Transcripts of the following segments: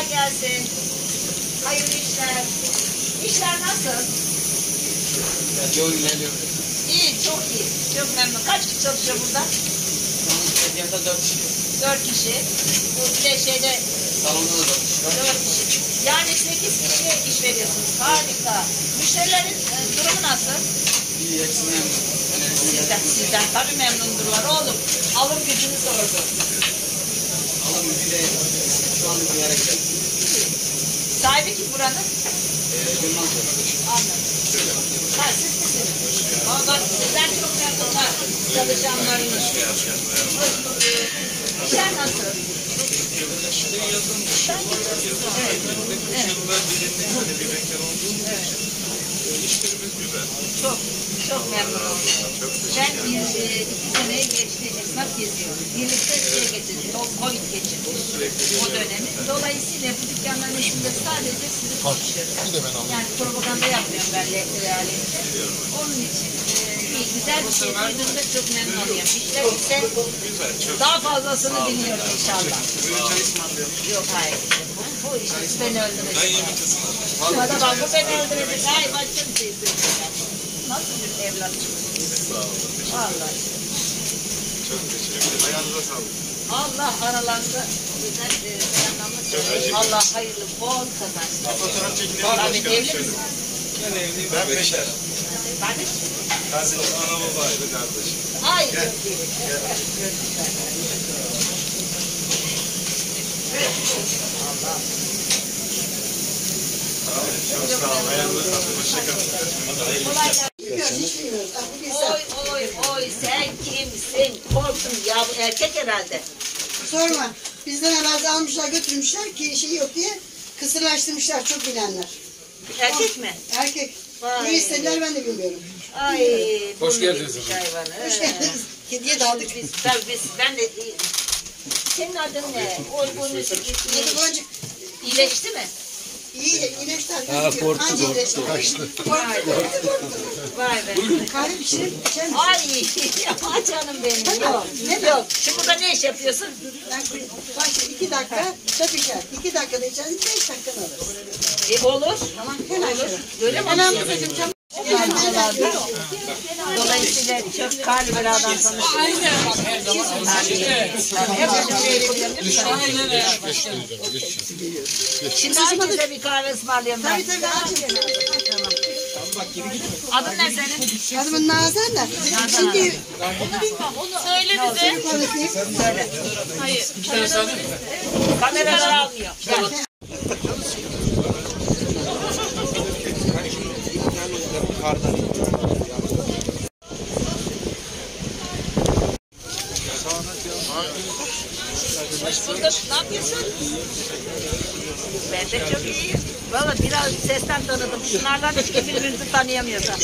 Kolay gelsin. Hayırlı işler. İşler nasıl? Yoğun ilerliyor. İyi, çok iyi. Çok memnun. Kaç kişi çalışıyor burada? Tezgahta 4 kişi. 4 kişi. Bu bir de şeyde Salonda da 4 kişi var. 4 kişi. Yani 8 kişiye iş veriyorsunuz. Harika. Müşterilerin durumu nasıl? İyi, hepsi memnun. Sizden tabii memnundurlar oğlum. Alım gücünü sordu. Alım bir de şu an bir yere gidelim. Sahibi kim buranın? Yılmaz Bey. Anladım. Ha, siz misiniz? Ama bak sizler çok memnunlar. Çalışanlarınız. Hoş bulduk. İşler nasıl? Çok memnun oldum. Ben 2 seneye geçti esnaf geziyorum. Birlikte geçirdik. Covid geçirdik. O dönemi. Dolayısıyla bu dükkanların içinde sadece sizi konuşuyoruz. Yani propaganda yapmıyorum ben realinde. Onun için güzel bir şey duyduğumda çok memnun oluyorum. İşte ise daha fazlasını dinliyorum inşallah. Yok hayır. Bu iş beni öldürecek. Hadi bak bu beni öldürecek. Ay başım teyze. Nasıl bir evlatçısınız? Vallahi. Çok teşekkür ederim. Ayağınıza sağlık. Allah aralarında güzel selamlamak. Allah hayırlı bol kazançlar. Fotoğraf çekildi. Tabii evli misiniz? Ben evliyim. Ben beşer. Kardeş. Kardeşim ana babaydı kardeşim. Ay çok iyi. Allah. Çok sağ olun. Ayağınıza sağlık. Hoşçakalın. Kolay gelsin. Oy sen kimsin? Korktum ya bu erkek herhalde. Sorma. Bizden arazi almışlar götürmüşler ki şey yok diye kısırlaştırmışlar çok bilenler. Erkek mi? Erkek. Vay. Ne istediler ben de bilmiyorum. Ay. Hoş geldiniz Hayvanı. Hoş geldiniz. Kediye daldık. Ben de senin adın ne? Uygun Yedi boncuk. iyileşti mi? İyi iyileştiler. Korktu. Kaçtı. Vay be. Kahve pişirip içer misin? Ay canım benim. Yok. Yok. Şimdi burada ne iş yapıyorsun? Bak 2 dakika da pişer. 2 dakikada içersin 5 dakikanı alırız. Olur. Tamam hemen şöyle. Öyle mi? Hemen mısacım. Dolayısıyla çok kalbi bir adam tanıştık. Aynen. Şimdi herkese bir kahve ısmarlayayım ben. Tabii açın. Adın ne senin? Adımın Nazan da. Şimdi Söyle bize. söyle. Hayır. Kameralar almıyor. Gel. Hoş bulduk. Ne yapıyorsun? Ben de çok iyiyim. Valla biraz sesten tanıdım. Şunlardan hiç birbirimizi tanıyamıyoruz.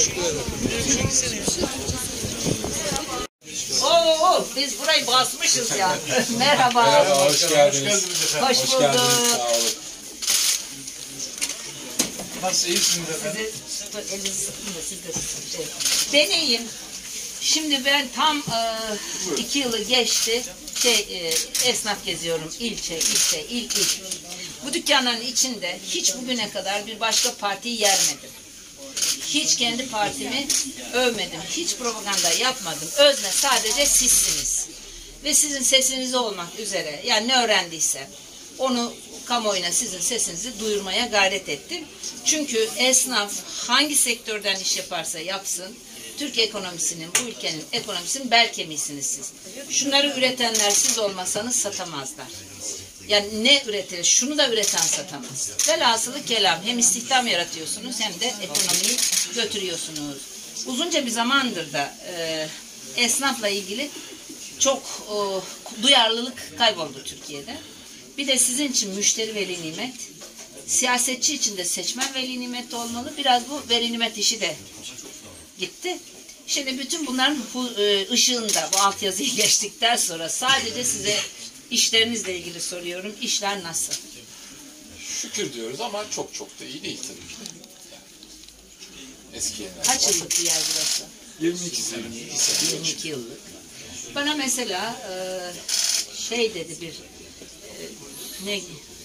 Oo, biz burayı basmışız ya. Merhaba. Merhaba, hoş geldiniz. Hoş bulduk. Sağ olun. Nasıl iyisiniz efendim? Elinizi sıkın da siz de sıkın. Ben iyiyim. Şimdi ben tam 2 yılı geçti. Esnaf geziyorum. İlçe, il. Bu dükkanların içinde hiç bugüne kadar bir başka partiyi yermedim. Hiç kendi partimi övmedim. Hiç propaganda yapmadım. Özne sadece sizsiniz. Ve sizin sesiniz olmak üzere. Yani ne öğrendiysem onu kamuoyuna sizin sesinizi duyurmaya gayret ettim. Çünkü esnaf hangi sektörden iş yaparsa yapsın, Türk ekonomisinin, bu ülkenin ekonomisinin bel kemiğisiniz siz. Şunları üretenler siz olmasanız satamazlar. Yani ne üretilir? Şunu da üreten satamaz. Velhasılı kelam. Hem istihdam yaratıyorsunuz hem de ekonomiyi götürüyorsunuz. Uzunca bir zamandır da esnafla ilgili çok duyarlılık kayboldu Türkiye'de. Bir de sizin için müşteri veli nimet, siyasetçi için de seçmen veli nimet olmalı. Biraz bu veli nimet işi de gitti. Şimdi bütün bunların ışığında bu altyazıyı geçtikten sonra sadece size işlerinizle ilgili soruyorum. İşler nasıl? Şükür diyoruz ama çok da iyi değil tabii ki. Yani eski yerler. Kaç yıllık bir yer burası? 22 sene. 22 yıllık. Bana mesela şey dedi bir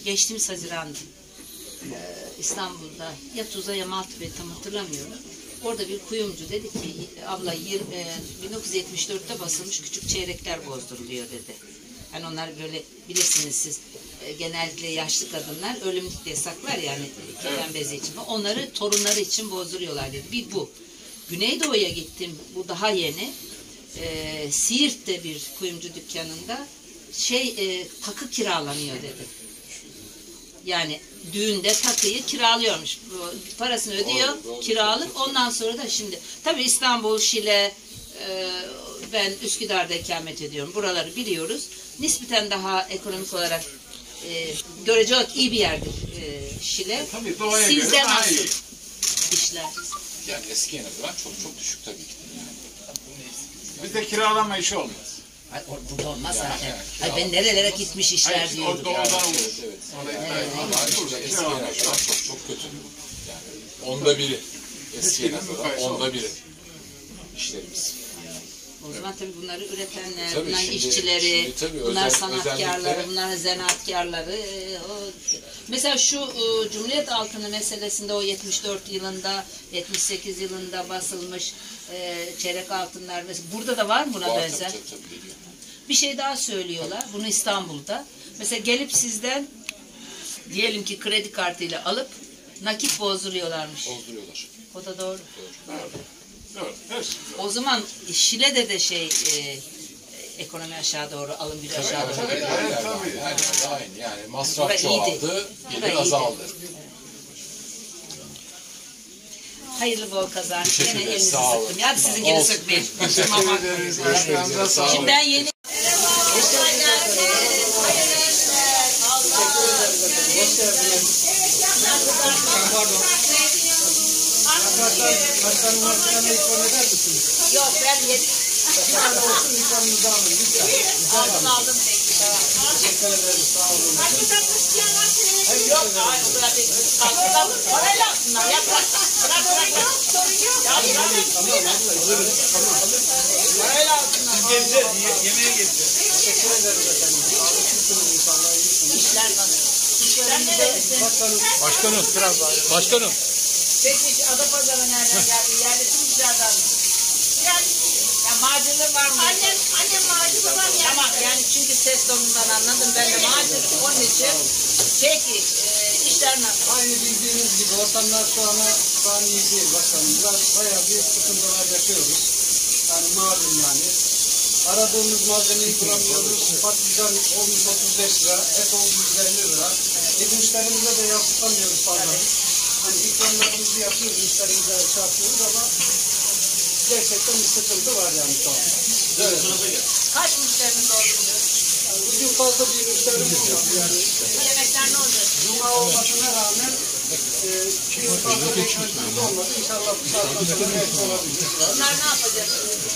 geçtiğimiz Haziran İstanbul'da ya Tuzla ya Maltepe tam hatırlamıyorum. Orada bir kuyumcu dedi ki abla 1974'te basılmış küçük çeyrekler bozduruluyor dedi. Yani onlar böyle bilirsiniz siz genellikle yaşlı kadınlar ölümlük diye saklar yani kefen bezi için. Onları torunları için bozduruyorlar dedi. Bir bu. Güneydoğu'ya gittim. Bu daha yeni. Siirt'te bir kuyumcu dükkanında takı kiralanıyor dedi. Yani düğünde takıyı kiralıyormuş. Parasını ödüyor, kiralık. Ondan sonra da şimdi tabii İstanbul, Şile, ben Üsküdar'da ikamet ediyorum. Buraları biliyoruz. Nispeten daha ekonomik olarak görece olarak iyi bir yerdir Şile. Tabii doğaya Sizde göre daha nasıl iyi. işler? Yani eskiye nazaran çok düşük tabii ki. Yani. Bizde kiralama işi olmaz. Ay, burada olmaz zaten. yani, Ay, ben nerelere gitmiş işler Hayır, diyordum. doğudan Yani. olur. Evet. Ama burada eskiye nazaran çok kötü. Yani onda biri. Eskiye nazaran onda biri. İşlerimiz. O zaman tabii bunları üretenler, Tabii bunlar şimdi işçileri, tabii bunlar özel- sanatkarları, özellikle- bunlar zanaatkarları. Mesela şu Cumhuriyet altını meselesinde o 74 yılında, 78 yılında basılmış çeyrek altınlar. Mesela burada da var mı buna Var, benzer? tabii, geliyor. Bir şey daha söylüyorlar. Bunu İstanbul'da. Mesela gelip sizden diyelim ki kredi kartıyla alıp nakit bozduruyorlarmış. Bozduruyorlar. O da doğru. Doğru. Hepsi. O zaman Şile'de de ekonomi aşağı doğru, alım gücü aşağı doğru. Tabii. Yani aynı. Yani masraf Burası iyiydi. çoğaldı, Burası gelir iyiydi. azaldı. Hayırlı bol kazanç. Teşekkür Gene ederiz, elinizi sağ olun. sıktım. Ya sizin geri Olsun. sıkmayın. Teşekkür ederiz. Görüşmek üzere. Sağ olun. Şimdi ben yeni... Başkanın başkanına ikram eder misiniz? Yok ben yeni... Başkanı olsun ikramınızı alın. Lütfen. Aldım. Teşekkür ederiz. Sağ olun. Yok hayır o kadar değil. Kalkın. Parayla aslında. Ya bırak. Bırak. Sorun yok. Ya bırak. Parayla aslında. Biz geleceğiz, yemeğe geleceğiz. Teşekkür ederiz efendim. Sağlıklısınız inşallah. İyisiniz. İşler nasıl? Sen nerelisin? Başkanım, biraz daha. Başkanım. Peki Adapazarı nereden geldi? Yerleşmişlerden mi? Yani macirli var mı? Annem macirli var ya. Tamam yani çünkü ses tonundan anladım ben de macirli. Onun için peki işler nasıl? Aynı bildiğiniz gibi ortamlar şu an iyi değil başkanım. Biraz bayağı bir sıkıntılar yaşıyoruz. Yani malum yani. Aradığımız malzemeyi bulamıyoruz. Patlıcan olmuş 35 lira, et olmuş 150 lira. Müşterimize de yansıtamıyoruz fazla. Hani ikramlarımızı yapıyoruz, müşterimize yapıyoruz ama gerçekten bir sıkıntı var yani şu an. Evet. Kaç müşteriniz oldu? Bugün fazla bir müşterimiz yok yani. Yemekler ne olacak? Cuma olmasına rağmen bugün fazla beklentimiz olmadı. İnşallah bu saatten sonra belki olabilir. Bunlar ne yapacak?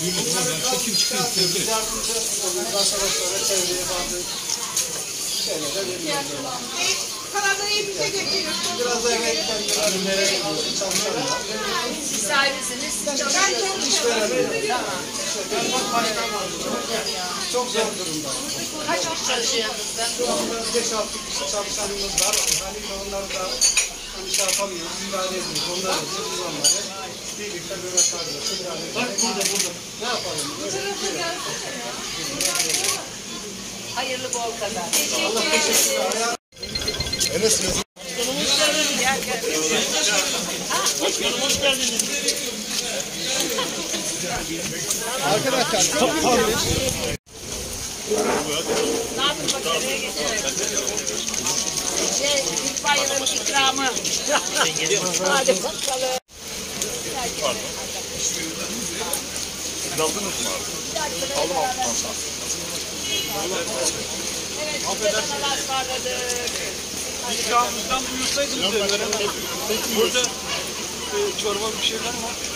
Yardımcı oluyoruz arkadaşlara, çevreye bazı şeylere veriyoruz. Kanada'yı bize getiriyorsun. Biraz da evet kendilerine çalışıyorlar. Siz sahibisiniz. Ben çok İşveremiyorum. Ben bak başkan var. Çok zor durumda. Kaç kişi çalışıyor yanınızda? Şu anda 5-6 kişi çalışanımız var. Haliyle onları da hani şey yapamıyoruz, idare ediyoruz. Onlar ediyor, biz onları. Birlikte böyle kardeşler idare ediyoruz. Bak burada. Ne yapalım? Hayırlı bol kazanç. Allah teşekkür ederim. Ne yaptın bakalım? İtfaiyenin ikramı. Hadi bakalım. Aldınız mı abi? Aldım altından sağ. Evet, size kadar ısmarladık. İkramımızdan buyursaydınız da veremedim. Burada çorba bir şeyler var.